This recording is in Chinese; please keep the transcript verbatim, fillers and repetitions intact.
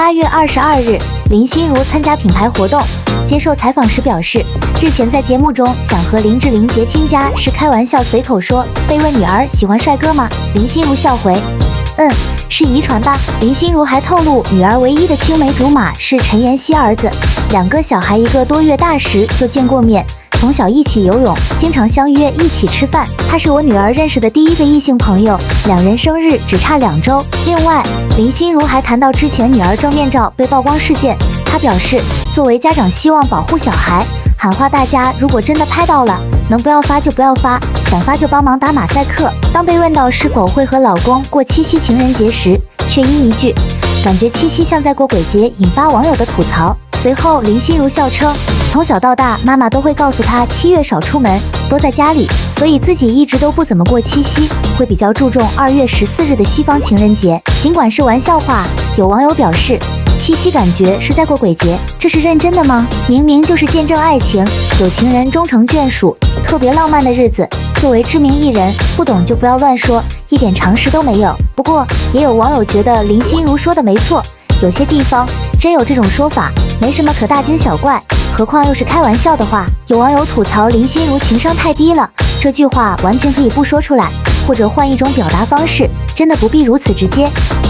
八月二十二日，林心如参加品牌活动，接受采访时表示，日前在节目中想和林志玲结亲家是开玩笑，随口说。被问女儿喜欢帅哥吗？林心如笑回，嗯，是遗传吧。林心如还透露，女儿唯一的青梅竹马是陈妍希儿子，两个小孩一个多月大时就见过面。从小一起游泳，经常相约一起吃饭。他是我女儿认识的第一个异性朋友，两人生日只差两周。另外，林心如还谈到之前女儿正面照被曝光事件，她表示，作为家长希望保护小孩，喊话大家如果真的拍到了，能不要发就不要发，想发就帮忙打马赛克。当被问到是否会和老公过七夕情人节时，却因一句感觉七夕像在过鬼节引发网友的吐槽。随后林心如笑称，从小到大妈妈都会告诉她七月少出门，多在家里，所以自己一直都不怎么过七夕，会比较注重二月十四日的西方情人节。尽管是玩笑话，有网友表示，七夕感觉是在过鬼节，这是认真的吗？明明就是见证爱情，有情人终成眷属，特别浪漫的日子。作为知名艺人，不懂就不要乱说，一点常识都没有。不过也有网友觉得林心如说的没错，有些地方真有这种说法，没什么可大惊小怪，何况又是开玩笑的话。有网友吐槽林心如情商太低了，这句话完全可以不说出来，或者换一种表达方式，真的不必如此直接。